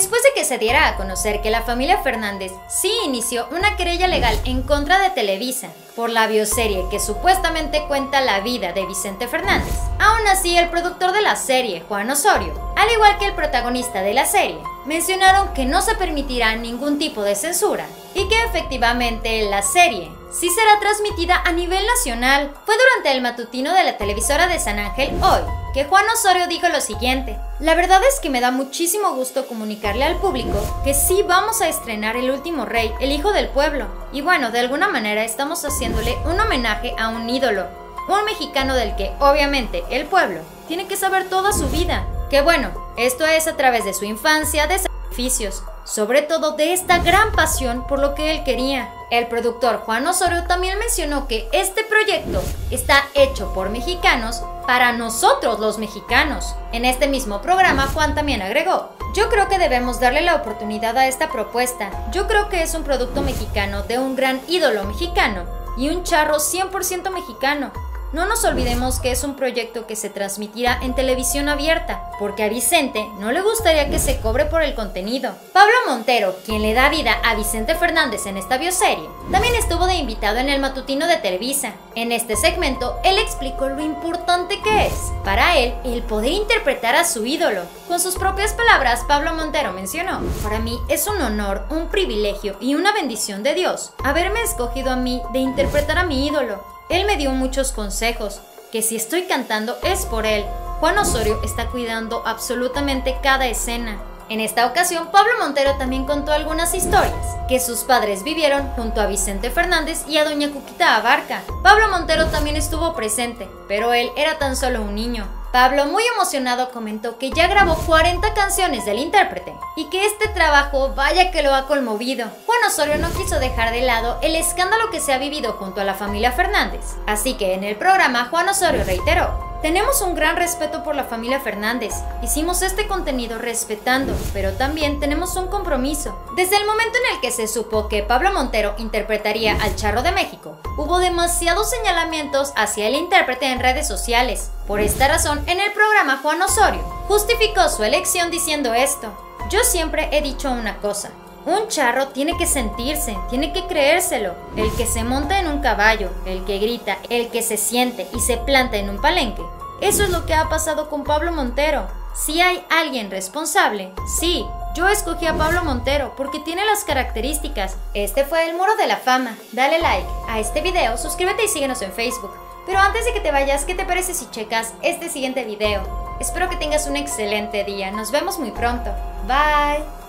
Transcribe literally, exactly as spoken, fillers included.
Después de que se diera a conocer que la familia Fernández sí inició una querella legal en contra de Televisa por la bioserie que supuestamente cuenta la vida de Vicente Fernández, aún así el productor de la serie, Juan Osorio, al igual que el protagonista de la serie, mencionaron que no se permitirá ningún tipo de censura y que efectivamente la serie sí será transmitida a nivel nacional. Fue durante el matutino de la televisora de San Ángel Hoy que Juan Osorio dijo lo siguiente: la verdad es que me da muchísimo gusto comunicarle al público que sí vamos a estrenar El Último Rey, El Hijo del Pueblo, y bueno, de alguna manera estamos haciéndole un homenaje a un ídolo, un mexicano del que obviamente el pueblo tiene que saber toda su vida, que bueno, esto es a través de su infancia, de sacrificios, sobre todo de esta gran pasión por lo que él quería. El productor Juan Osorio también mencionó que este proyecto está hecho por mexicanos para nosotros los mexicanos. En este mismo programa Juan también agregó: yo creo que debemos darle la oportunidad a esta propuesta, yo creo que es un producto mexicano de un gran ídolo mexicano y un charro cien por ciento mexicano. No nos olvidemos que es un proyecto que se transmitirá en televisión abierta, porque a Vicente no le gustaría que se cobre por el contenido. Pablo Montero, quien le da vida a Vicente Fernández en esta bioserie, también estuvo de invitado en el matutino de Televisa. En este segmento, él explicó lo importante que es para él el poder interpretar a su ídolo. Con sus propias palabras, Pablo Montero mencionó: para mí es un honor, un privilegio y una bendición de Dios haberme escogido a mí de interpretar a mi ídolo. Él me dio muchos consejos, que si estoy cantando es por él. Juan Osorio está cuidando absolutamente cada escena. En esta ocasión, Pablo Montero también contó algunas historias que sus padres vivieron junto a Vicente Fernández y a doña Cuquita Abarca. Pablo Montero también estuvo presente, pero él era tan solo un niño. Pablo, muy emocionado, comentó que ya grabó cuarenta canciones del intérprete y que este trabajo vaya que lo ha conmovido. Juan Osorio no quiso dejar de lado el escándalo que se ha vivido junto a la familia Fernández, así que en el programa Juan Osorio reiteró: tenemos un gran respeto por la familia Fernández, hicimos este contenido respetando, pero también tenemos un compromiso. Desde el momento en el que se supo que Pablo Montero interpretaría al Charro de México, hubo demasiados señalamientos hacia el intérprete en redes sociales. Por esta razón, en el programa Juan Osorio justificó su elección diciendo esto: yo siempre he dicho una cosa, un charro tiene que sentirse, tiene que creérselo. El que se monta en un caballo, el que grita, el que se siente y se planta en un palenque. Eso es lo que ha pasado con Pablo Montero. Si hay alguien responsable, sí, yo escogí a Pablo Montero porque tiene las características. Este fue el Muro de la Fama. Dale like a este video, suscríbete y síguenos en Facebook. Pero antes de que te vayas, ¿qué te parece si checas este siguiente video? Espero que tengas un excelente día. Nos vemos muy pronto. Bye.